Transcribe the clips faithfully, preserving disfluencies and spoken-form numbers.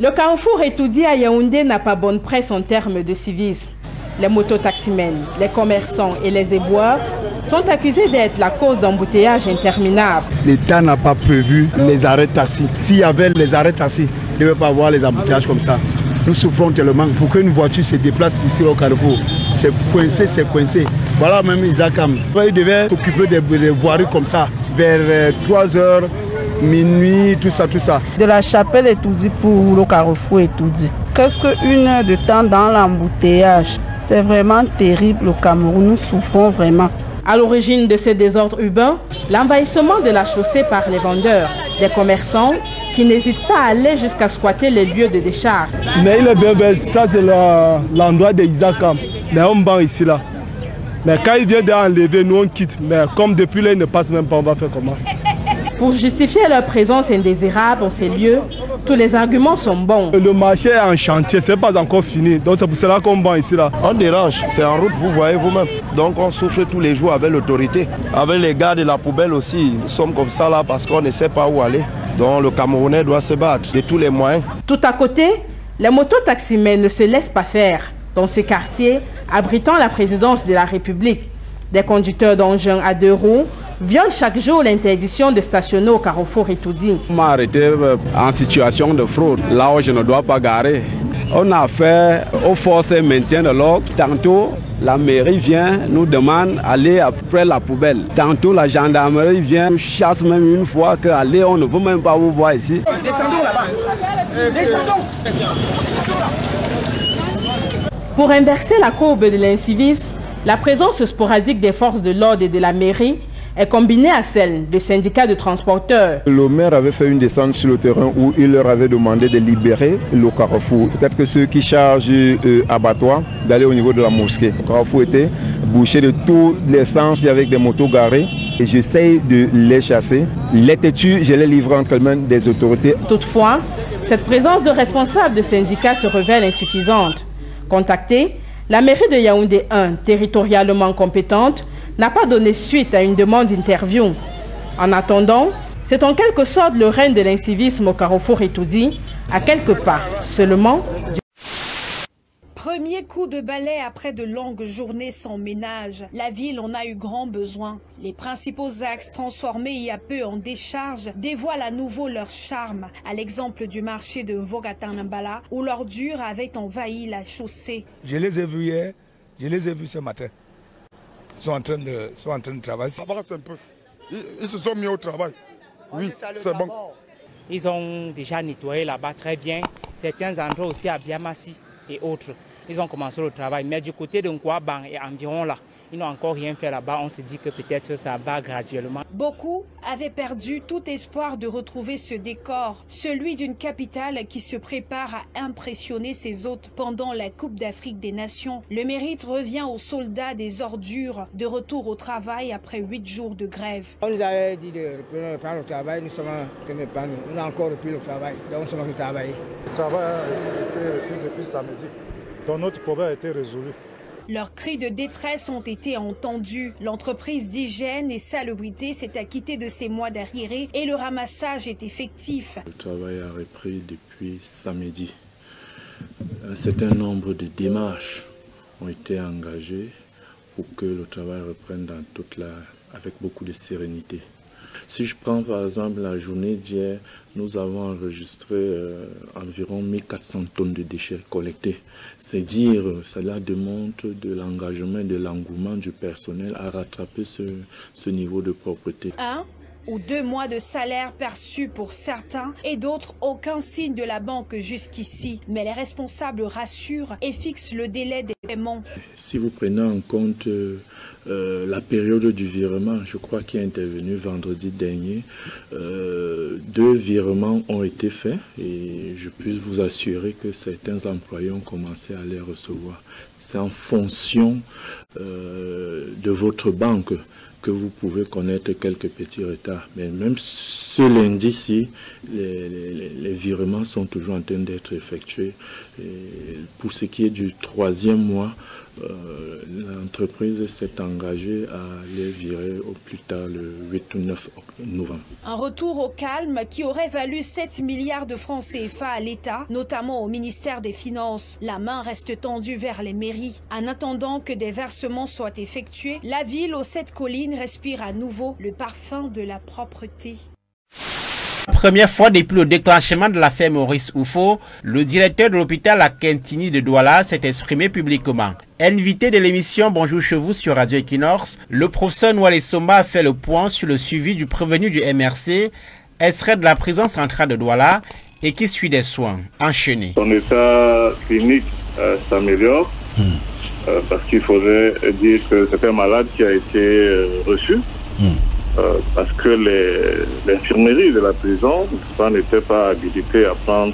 Le carrefour Etoudi à Yaoundé n'a pas bonne presse en termes de civisme. Les mototaximens, les commerçants et les éboueurs sont accusés d'être la cause d'embouteillages interminables. L'État n'a pas prévu les arrêts taxis. S'il y avait les arrêts taxis, il ne devait pas avoir les embouteillages comme ça. Nous souffrons tellement pour qu'une voiture se déplace ici au carrefour. C'est coincé, c'est coincé. Voilà même Isakam. Il devait s'occuper des, des voiries comme ça, vers trois heures, minuit, tout ça, tout ça. De la chapelle Etoudi pour le carrefour Etoudi. Qu'est-ce qu'une heure de temps dans l'embouteillage? C'est vraiment terrible au Cameroun, nous souffrons vraiment. À l'origine de ces désordres urbains, l'envahissement de la chaussée par les vendeurs, des commerçants qui n'hésitent pas à aller jusqu'à squatter les lieux de décharge. Mais il est bien belle, ça c'est l'endroit de Isakam. Mais on vend ici là. Mais quand il vient d'enlever, nous on quitte. Mais comme depuis là, il ne passe même pas, on va faire comment? Pour justifier leur présence indésirable en ces lieux, tous les arguments sont bons. Le marché est en chantier, ce n'est pas encore fini. Donc c'est pour cela qu'on vend ici là. On dérange, c'est en route, vous voyez vous-même. Donc on souffre tous les jours avec l'autorité. Avec les gars de la poubelle aussi, nous sommes comme ça là parce qu'on ne sait pas où aller. Donc le Camerounais doit se battre de tous les moyens. Tout à côté, les mototaximens ne se laissent pas faire. Dans ce quartier, abritant la présidence de la République, des conducteurs d'engins à deux roues violent chaque jour l'interdiction de stationner au carrefour Etoudi. On m'a arrêté en situation de fraude, là où je ne dois pas garer. On a fait aux forces maintien de l'ordre. Tantôt, la mairie vient, nous demande d'aller après la poubelle. Tantôt, la gendarmerie vient, nous chasse même une fois que allez, on ne veut même pas vous voir ici. Descendons là-bas. Descendons. Pour inverser la courbe de l'incivisme, la présence sporadique des forces de l'ordre et de la mairie est combinée à celle de syndicats de transporteurs. Le maire avait fait une descente sur le terrain où il leur avait demandé de libérer le carrefour. Peut-être que ceux qui chargent euh, abattoir d'aller au niveau de la mosquée. Le carrefour était bouché de tous les sens avec des motos garées. Et j'essaye de les chasser. Les têtus, je les livre entre les mains des autorités. Toutefois, cette présence de responsables de syndicats se révèle insuffisante. Contactée, la mairie de Yaoundé un, territorialement compétente, n'a pas donné suite à une demande d'interview. En attendant, c'est en quelque sorte le règne de l'incivisme au carrefour Etoudi, à quelques pas seulement du... Premier coup de balai après de longues journées sans ménage. La ville en a eu grand besoin. Les principaux axes transformés il y a peu en décharge dévoilent à nouveau leur charme, à l'exemple du marché de Vogatanambala où l'ordure avait envahi la chaussée. Je les ai vus hier, je les ai vus ce matin. Ils sont en train de, sont en train de travailler. Ça avance un peu. Ils, ils se sont mis au travail. Oui, c'est bon. Ils ont déjà nettoyé là-bas très bien. Certains endroits aussi à Biamassi et autres. Ils ont commencé le travail. Mais du côté de Nkwaban et environ là, ils n'ont encore rien fait là-bas. On se dit que peut-être ça va graduellement. Beaucoup avaient perdu tout espoir de retrouver ce décor, celui d'une capitale qui se prépare à impressionner ses hôtes pendant la Coupe d'Afrique des Nations. Le mérite revient aux soldats des ordures de retour au travail après huit jours de grève. On nous avait dit de reprendre le travail, nous sommes tenus par nous. On a encore repris le travail, donc nous sommes en train de travailler. Le travail a été repris depuis samedi, donc notre problème a été résolu. Leurs cris de détresse ont été entendus. L'entreprise d'hygiène et salubrité s'est acquittée de ses mois d'arriérés et le ramassage est effectif. Le travail a repris depuis samedi. Un certain nombre de démarches ont été engagées pour que le travail reprenne dans toute la, avec beaucoup de sérénité. Si je prends par exemple la journée d'hier, nous avons enregistré euh, environ mille quatre cents tonnes de déchets collectés. C'est dire, cela démontre de l'engagement et de l'engouement du personnel à rattraper ce, ce niveau de propreté. Un ou deux mois de salaire perçus pour certains et d'autres aucun signe de la banque jusqu'ici. Mais les responsables rassurent et fixent le délai des paiements. Si vous prenez en compte euh, euh, la période du virement, je crois qu'il est intervenu vendredi dernier, euh, deux virements ont été faits et je puis vous assurer que certains employés ont commencé à les recevoir. C'est en fonction euh, de votre banque que vous pouvez connaître quelques petits retards. Mais même ce lundi-ci, les, les, les virements sont toujours en train d'être effectués. Et pour ce qui est du troisième mois, Euh, L'entreprise s'est engagée à les virer au plus tard le huit ou neuf novembre. Un retour au calme qui aurait valu sept milliards de francs C F A à l'État, notamment au ministère des Finances. La main reste tendue vers les mairies. En attendant que des versements soient effectués, la ville aux sept collines respire à nouveau le parfum de la propreté. Première fois depuis le déclenchement de l'affaire Maurice Oufo, le directeur de l'hôpital à Kentini de Douala s'est exprimé publiquement. Invité de l'émission Bonjour chez vous sur Radio Equinox, le professeur Nwale Somba a fait le point sur le suivi du prévenu du M R C, extrait de la prison centrale de Douala et qui suit des soins enchaînés. Son état clinique euh, s'améliore mmh. euh, parce qu'il faudrait dire que c'est un malade qui a été euh, reçu. Mmh. Euh, parce que l'infirmerie de la prison n'était pas habilitée à prendre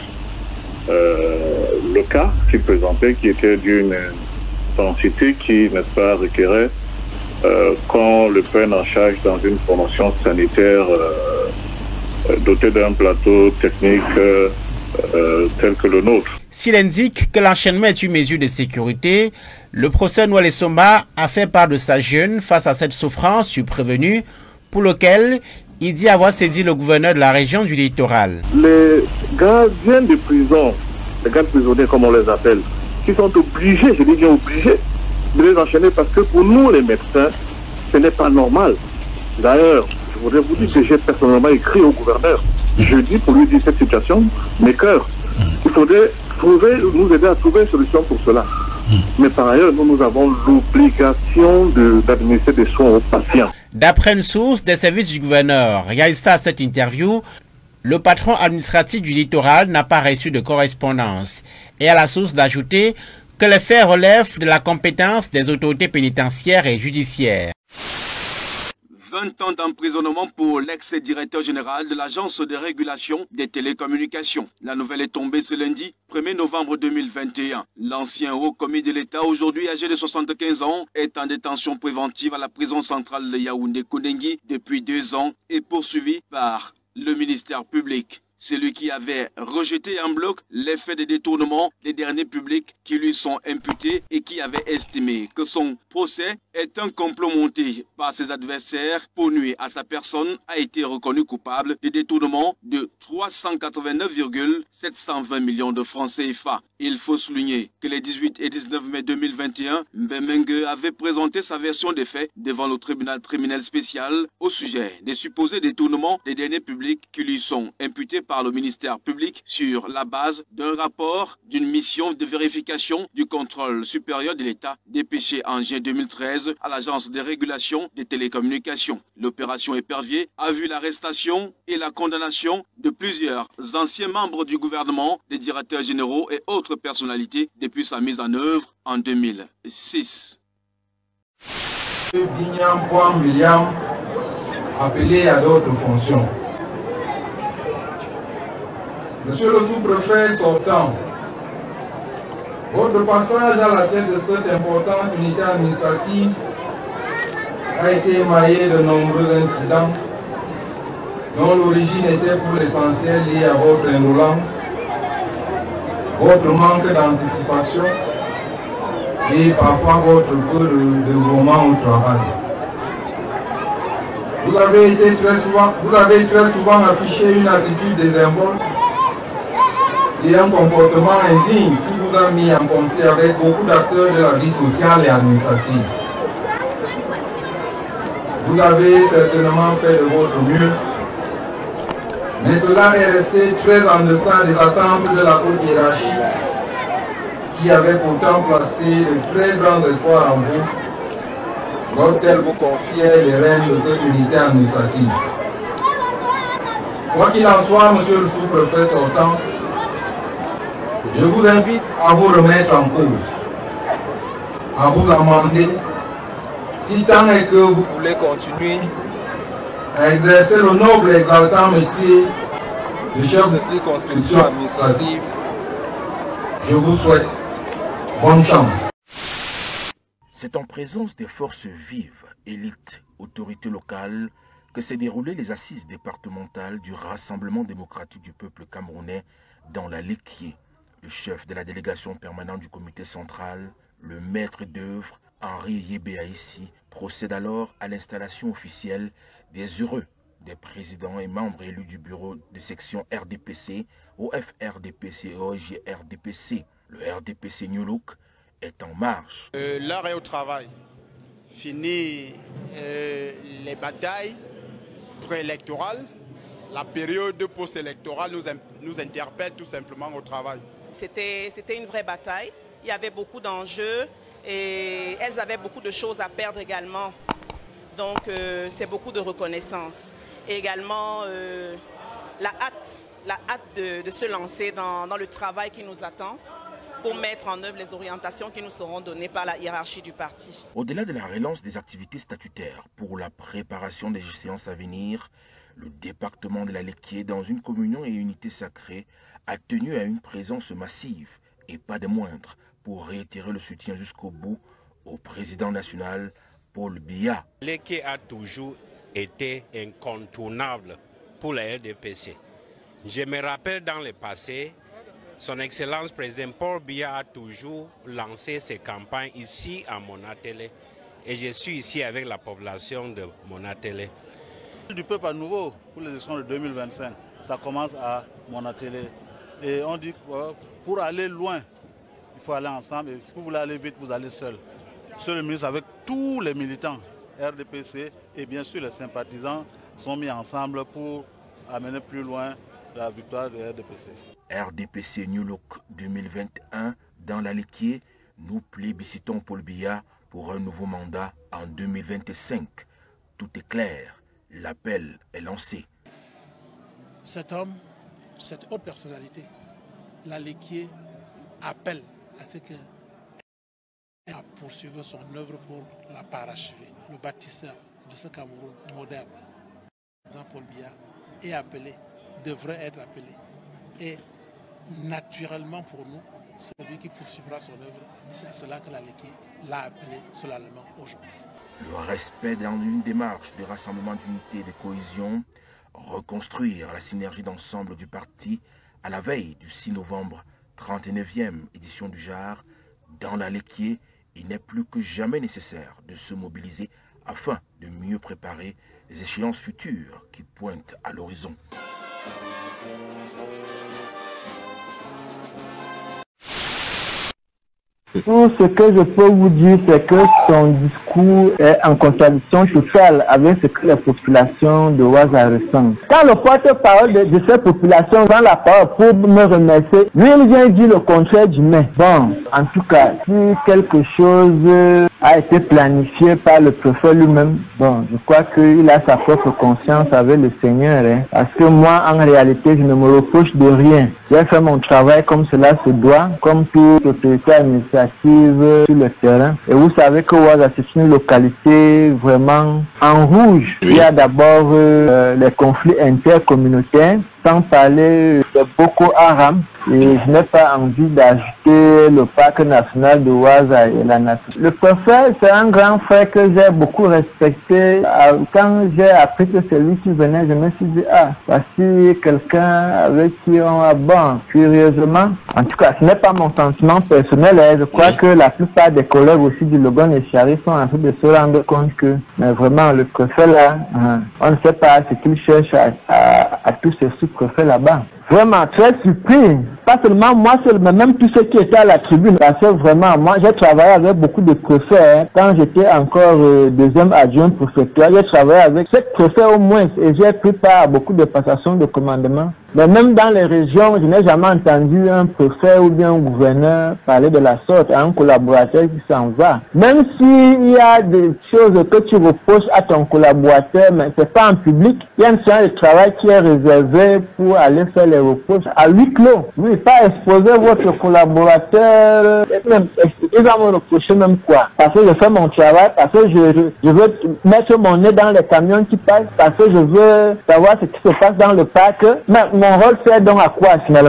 euh, le cas qu'il présentait, qui était d'une densité qui, n'est-ce pas, requérait euh, qu'on le prenne en charge dans une promotion sanitaire euh, dotée d'un plateau technique euh, euh, tel que le nôtre. S'il indique que l'enchaînement est une mesure de sécurité, le professeur Nwale Somba a fait part de sa gêne face à cette souffrance du prévenu, pour lequel il dit avoir saisi le gouverneur de la région du littoral. Les gardiens de prison, les gardes prisonniers comme on les appelle, qui sont obligés, je dis bien obligés, de les enchaîner parce que pour nous les médecins, ce n'est pas normal. D'ailleurs, je voudrais vous dire que j'ai personnellement écrit au gouverneur jeudi pour lui dire cette situation, mes cœurs. Il faudrait trouver, nous aider à trouver une solution pour cela. Mais par ailleurs, nous, nous avons l'obligation d'administrer des soins aux patients. D'après une source des services du gouverneur réalisée à cette interview, le patron administratif du littoral n'a pas reçu de correspondance. Et à la source d'ajouter que les faits relèvent de la compétence des autorités pénitentiaires et judiciaires. vingt ans d'emprisonnement pour l'ex-directeur général de l'Agence de régulation des télécommunications. La nouvelle est tombée ce lundi, premier novembre deux mille vingt et un. L'ancien haut commis de l'État, aujourd'hui âgé de soixante-quinze ans, est en détention préventive à la prison centrale de Yaoundé-Kodengui depuis deux ans et poursuivi par le ministère public. Celui qui avait rejeté en bloc les faits de détournement des derniers publics qui lui sont imputés et qui avait estimé que son procès est un complot monté par ses adversaires pour nuire à sa personne, a été reconnu coupable de détournement de trois cent quatre-vingt-neuf virgule sept cent vingt millions de francs C F A. Il faut souligner que les dix-huit et dix-neuf mai deux mille vingt et un, Mbemenge avait présenté sa version des faits devant le tribunal criminel spécial au sujet des supposés détournements des derniers publics qui lui sont imputés par le ministère public sur la base d'un rapport d'une mission de vérification du contrôle supérieur de l'État dépêché en juin deux mille treize à l'Agence de régulation des télécommunications. L'opération Épervier a vu l'arrestation et la condamnation de plusieurs anciens membres du gouvernement, des directeurs généraux et autres personnalités depuis sa mise en œuvre en deux mille six. Bignam Boam William, appelé à d'autres fonctions. Monsieur le sous-préfet sortant, votre passage à la tête de cette importante unité administrative a été émaillé de nombreux incidents dont l'origine était pour l'essentiel liée à votre indolence, votre manque d'anticipation et parfois votre peu de dévouement au travail. Vous avez été très souvent, vous avez très souvent affiché une attitude désinvolte et un comportement indigne qui vous a mis en conflit avec beaucoup d'acteurs de la vie sociale et administrative. Vous avez certainement fait de votre mieux, mais cela est resté très en deçà des attentes de la haute hiérarchie qui avait pourtant placé de très grands espoirs en vous lorsqu'elle vous confiait les rênes de cette unité administrative. Quoi qu'il en soit, monsieur le sous-préfet sortant, je vous invite à vous remettre en cause, à vous amender, si tant est que vous voulez continuer à exercer le noble et exaltant métier de chef de circonscription administrative. Je vous souhaite bonne chance. C'est en présence des forces vives, élites, autorités locales, que s'est déroulée les assises départementales du Rassemblement démocratique du peuple camerounais dans la Léquier. Le chef de la délégation permanente du comité central, Le maître d'œuvre, Henri Yébéaïssi, procède alors à l'installation officielle des heureux des présidents et membres élus du bureau de section R D P C, au F R D P C et au J R D P C. Le R D P C New Look est en marche. Euh, L'heure est au travail. Fini euh, les batailles préélectorales. La période post-électorale nous, nous interpelle tout simplement au travail. C'était une vraie bataille. Il y avait beaucoup d'enjeux et elles avaient beaucoup de choses à perdre également. Donc euh, c'est beaucoup de reconnaissance. Et également euh, la hâte, la hâte de, de se lancer dans, dans le travail qui nous attend pour mettre en œuvre les orientations qui nous seront données par la hiérarchie du parti. Au-delà de la relance des activités statutaires pour la préparation des séances à venir, le département de la Léquié, dans une communion et unité sacrée, a tenu à une présence massive et pas des moindres pour réitérer le soutien jusqu'au bout au président national Paul Biya. Léquié a toujours été incontournable pour la R D P C. Je me rappelle dans le passé, son Excellence président Paul Biya a toujours lancé ses campagnes ici à Monatélé et je suis ici avec la population de Monatélé. Du peuple à nouveau pour les élections de deux mille vingt-cinq, ça commence à Monatélé et on dit que pour aller loin, il faut aller ensemble et si vous voulez aller vite, vous allez seul. Monsieur le ministre avec tous les militants R D P C et bien sûr les sympathisants sont mis ensemble pour amener plus loin la victoire de R D P C. R D P C New Look deux mille vingt et un, dans la Léquié, nous plébiscitons Paul Biya pour un nouveau mandat en deux mille vingt-cinq. Tout est clair, l'appel est lancé. Cet homme, cette haute personnalité, la Léquié appelle à ce que à poursuivre son œuvre pour la parachever. Le bâtisseur de ce Cameroun moderne, Paul Biya, est appelé, devrait être appelé. Et naturellement pour nous, celui qui poursuivra son œuvre, c'est à cela que la Léquié l'a appelé solennellement aujourd'hui. Le respect dans une démarche de rassemblement d'unité et de cohésion, reconstruire la synergie d'ensemble du parti à la veille du six novembre, trente-neuvième édition du J A R, dans la Léquié, il n'est plus que jamais nécessaire de se mobiliser afin de mieux préparer les échéances futures qui pointent à l'horizon. Tout ce que je peux vous dire, c'est que son discours est en contradiction totale avec ce que les populations de Ouaza ressentent. Quand le porte-parole de, de ces populations prend la parole pour me remercier, lui il vient dire le contraire du mais. Bon, en tout cas, si quelque chose a été planifié par le préfet lui-même, bon, je crois qu'il a sa propre conscience avec le Seigneur, hein, parce que moi, en réalité, je ne me reproche de rien. J'ai fait mon travail comme cela se doit, comme toute autorité administrative sur le terrain. Et vous savez que Ouaza, c'est une localité vraiment en rouge. Oui. Il y a d'abord euh, les conflits intercommunautaires, sans parler de Boko Haram. Et je n'ai pas envie d'ajouter le parc national de Ouaza et la nature. Le préfet, c'est un grand frère que j'ai beaucoup respecté. Quand j'ai appris que c'est lui qui venait, je me suis dit, ah, voici quelqu'un avec qui on a bon, curieusement. En tout cas, ce n'est pas mon sentiment personnel. Hein. Je crois que la plupart des collègues aussi du Logon et Chari sont en train de se rendre compte que, mais vraiment, le préfet là, hein, on ne sait pas ce qu'il cherche à, à, à tous ces sous-préfets là-bas. Vraiment très surpris. Pas seulement moi seul, mais même tous ceux qui étaient à la tribune. Parce que vraiment, moi j'ai travaillé avec beaucoup de préfets. Hein. Quand j'étais encore euh, deuxième adjoint préfectoire, j'ai travaillé avec sept préfets au moins. Et j'ai pris part à beaucoup de passations de commandement. Mais même dans les régions, je n'ai jamais entendu un préfet ou bien un gouverneur parler de la sorte à un collaborateur qui s'en va. Même s'il y a des choses que tu reproches à ton collaborateur, mais c'est pas en public. Il y a une séance de travail qui est réservée pour aller faire les reproches à huis clos. Oui, pas exposer votre collaborateur. Même, il va me reprocher même quoi? Parce que je fais mon travail, parce que je, je veux mettre mon nez dans les camions qui passent, parce que je veux savoir ce qui se passe dans le parc. Mais mon rôle c'est donc à quoi finalement?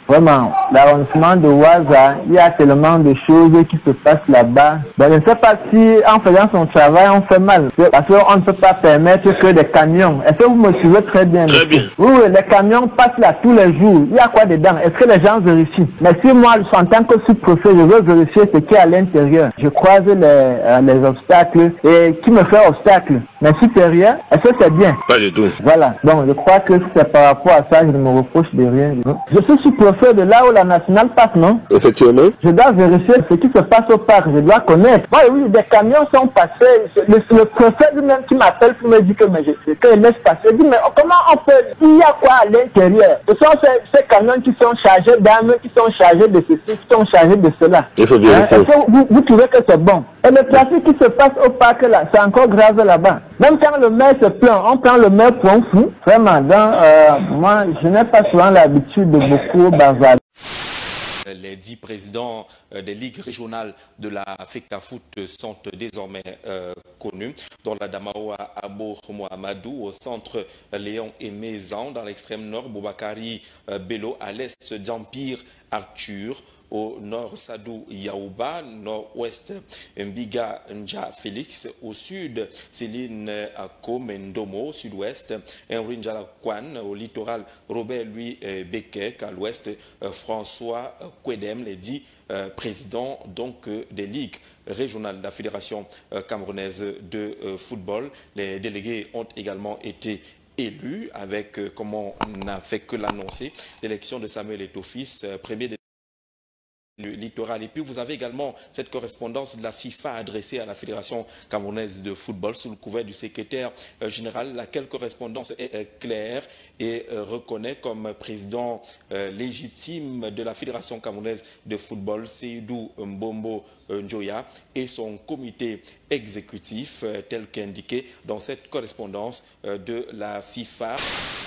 Vraiment, l'arrondissement de Ouaza, il y a tellement de choses qui se passent là-bas. Ben, je ne sais pas si en faisant son travail, on fait mal. Parce qu'on ne peut pas permettre que des camions. Est-ce que vous me suivez très bien? Très bien. Oui, oui, les camions passent là tous les jours. Il y a quoi dedans? Est-ce que les gens vérifient? Mais si moi, en tant que sous-préfet, je veux vérifier ce qui est à l'intérieur. Je croise les, euh, les obstacles et qui me fait obstacle? Mes supérieurs, est-ce que c'est bien? Pas du tout. Voilà. Donc, je crois que c'est par rapport à ça, je ne me reproche de rien. Je suis sous-préfet de là où la nationale passe, non? Effectivement. Je dois vérifier ce qui se passe au parc. Je dois connaître. Moi, oui, des camions sont passés. Le, le préfet lui-même qui m'appelle pour me dire que mais je sais que laisse passer. Je dis, mais comment on peut? Il y a quoi à l'intérieur? Ce sont ces, ces camions qui sont chargés d'armes, qui sont chargés de ceci, qui sont chargés de cela. Il faut vérifier. Hein? Est-ce que vous, vous trouvez que c'est bon? Et le trafic qui se passe au parc là, c'est encore grave là-bas. Même quand le maire se plaint, on prend le maire pour un fou. Vraiment, donc, euh, moi, je n'ai pas souvent l'habitude de beaucoup bavarder. Les dix présidents des ligues régionales de la FECAFOOT sont désormais euh, connus. Dans la Damaoua, Abo Mohamedou, au centre Léon et Mézan, dans l'extrême nord, Boubakari euh, Bello, à l'est d'Empire Arthur, au nord Sadou Yaouba, nord-ouest Mbiga Nja Félix, au sud Céline Ako Mendomo, au sud-ouest Henri Njala Kwan, au littoral Robert Louis Bekek, à l'ouest François Kwedem, les dix euh, présidents donc euh, des ligues régionales de la Fédération euh, camerounaise de euh, football. Les délégués ont également été élus avec, euh, comme on n'a fait que l'annoncer, l'élection de Samuel Eto'o-Fils, euh, premier des le littoral. Et puis vous avez également cette correspondance de la FIFA adressée à la Fédération camerounaise de football sous le couvert du secrétaire euh, général, laquelle correspondance est euh, claire et euh, reconnaît comme président euh, légitime de la Fédération camerounaise de football Seydou Mbombo Njoya et son comité exécutif euh, tel qu'indiqué dans cette correspondance euh, de la FIFA.